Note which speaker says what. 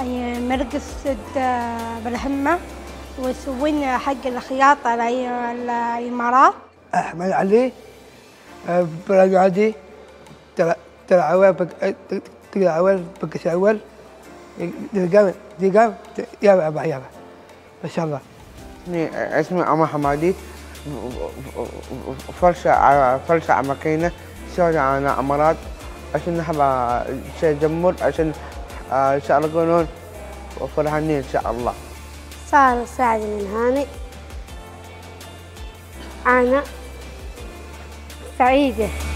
Speaker 1: أي مرقصة بالهمة ويسوين حق الخياطة الإمارات.
Speaker 2: أحمد علي برقادي تلعوال بكساول دقام يابا ما شاء الله.
Speaker 3: اسمي عمر حمادي، فرشة على ماكينة شغل على أمارات عشان نحب جمهور عشان إن شاء الله يكونون فرحانين إن شاء الله.
Speaker 4: سارة سعد من هاني، أنا سعيدة.